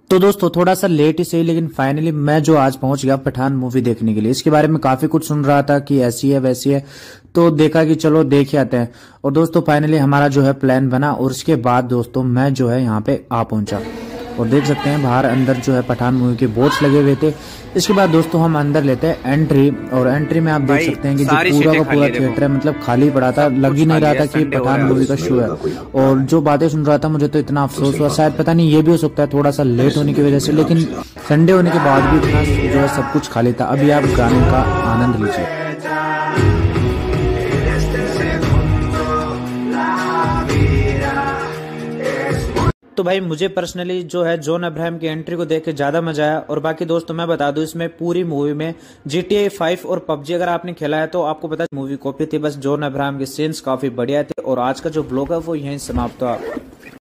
तो दोस्तों थोड़ा सा लेट ही सही, लेकिन फाइनली मैं जो आज पहुंच गया पठान मूवी देखने के लिए। इसके बारे में काफी कुछ सुन रहा था कि ऐसी है वैसी है, तो देखा कि चलो देख आते हैं। और दोस्तों फाइनली हमारा जो है प्लान बना, और उसके बाद दोस्तों मैं जो है यहाँ पे आ पहुंचा। और देख सकते हैं बाहर अंदर जो है पठान मूवी के बोर्ड्स लगे हुए थे। इसके बाद दोस्तों हम अंदर लेते हैं एंट्री, और एंट्री में आप देख सकते हैं कि जो पूरा का पूरा थिएटर है मतलब खाली पड़ा था, लग ही नहीं रहा था कि पठान मूवी का शो है। और जो बातें सुन रहा था मुझे तो इतना अफसोस हुआ, शायद पता नहीं ये भी हो सकता है थोड़ा सा लेट होने की वजह से, लेकिन संडे होने के बाद भी इतना जो है सब कुछ खाली था। अभी आप गाने का आनंद लीजिए। तो भाई मुझे पर्सनली जो है जॉन अब्राहम की एंट्री को देख के ज्यादा मजा आया। और बाकी दोस्तों मैं बता दूं, इसमें पूरी मूवी में GTA 5 और PUBG अगर आपने खेला है तो आपको पता है मूवी कॉपी थी, बस जॉन अब्राहम के सीन्स काफी बढ़िया थे। और आज का जो ब्लॉग है वो यहीं समाप्त हुआ।